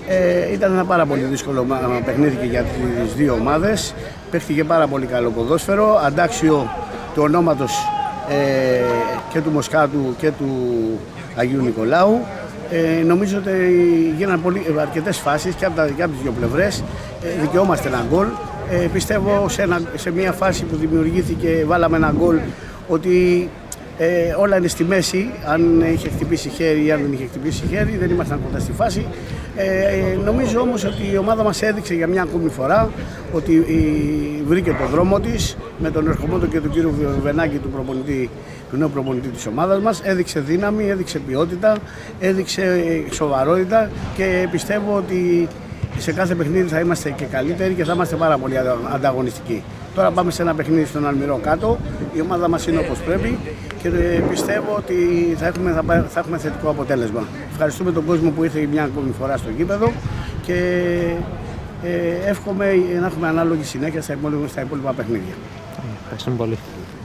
Ήταν ένα πάρα πολύ δύσκολο παιχνίδι και για τις δύο ομάδες. Παίχτηκε πάρα πολύ καλό ποδόσφαιρο, αντάξιο του ονόματος και του Μοσχάτου και του Αγίου Νικολάου. Νομίζω ότι γίνανε αρκετές φάσεις και από τις δύο πλευρές. Δικαιόμαστε ένα γκολ. Πιστεύω σε μια φάση που δημιουργήθηκε, βάλαμε ένα γκολ, ότι όλα είναι στη μέση. Αν είχε χτυπήσει χέρι ή αν δεν είχε χτυπήσει χέρι, δεν ήμασταν κοντά στη φάση. Νομίζω όμως ότι η ομάδα μας έδειξε για μια ακόμη φορά ότι βρήκε τον δρόμο της με τον ερχομό του και του κύριου Βενάκη, του νέου προπονητή της ομάδας μας. Έδειξε δύναμη, έδειξε ποιότητα, έδειξε σοβαρότητα και πιστεύω ότι σε κάθε παιχνίδι θα είμαστε και καλύτεροι και θα είμαστε πάρα πολύ ανταγωνιστικοί. Τώρα πάμε σε ένα παιχνίδι στον Αλμυρό κάτω, η ομάδα μας είναι όπως πρέπει και πιστεύω ότι θα έχουμε θετικό αποτέλεσμα. Ευχαριστούμε τον κόσμο που ήρθε μια ακόμη φορά στο γήπεδο και εύχομαι να έχουμε ανάλογη συνέχεια στα υπόλοιπα παιχνίδια. Ευχαριστούμε πολύ.